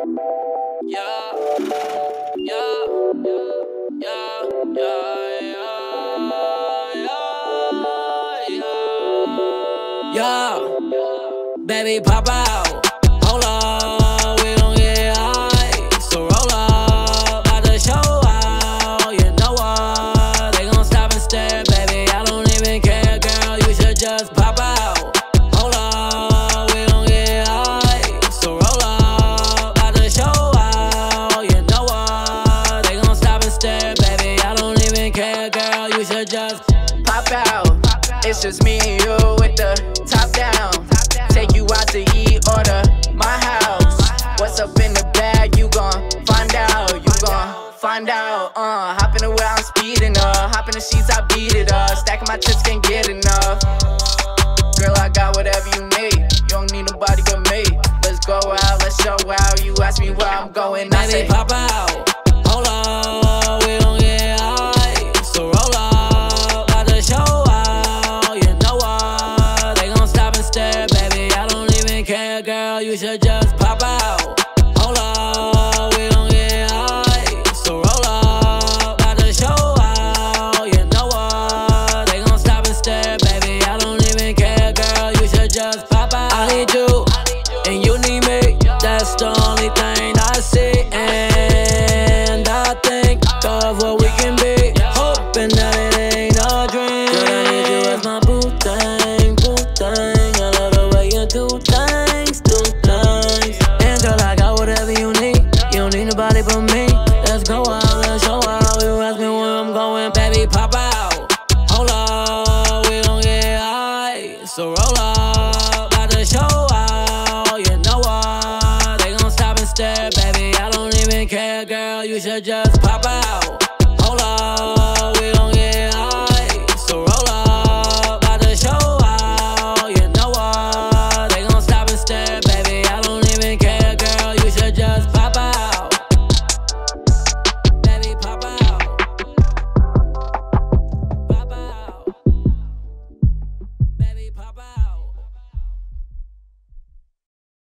Baby, pop out. Hold up, we gon' get high. So roll up, about to show out. You know what? They gon' stop and stare, baby. I don't even care, girl. You should just pop out. Hold up, we gon' get high. So roll up, about to show out. You know what? They gon' stop and stare, baby. I don't even care, girl. You should just pop out. It's just me and you with the top down. Take you out to eat, order my house. What's up in the bag? You gon' find out. You gon' find out. Hop in the wheel, I'm speeding up. Hop in the sheets, I beat it up. Stacking my chips, can't get enough. Girl, I got whatever you need. You don't need nobody but me. Let's go out, let's show out. You ask me where I'm going, I say pop out. Hold up, we gon' get high. So roll up, about to show out. You know what? They gon' stop and stare, baby. I don't even care, girl. You should just pop out. Hold up, we gon' get high. So roll up, about to show out. You know what? They gon' stop and stare, baby. I don't even care, girl. You should just pop out. I need you, and you need me. That's the only thing I see, and I think of what we can be. Hoping that it ain't a dream. Girl, I need you as my boo thing, boo thing. I love the way you do things, do things. And girl, I got whatever you need. You don't need nobody but me. Let's go out, let's show out. You ask me where I'm going, baby, pop out. Hold up, we gon' get high. So roll up, about to show out. You know what? They gon' stop and stare, baby. I don't even care, girl. You should just pop out. Hold up.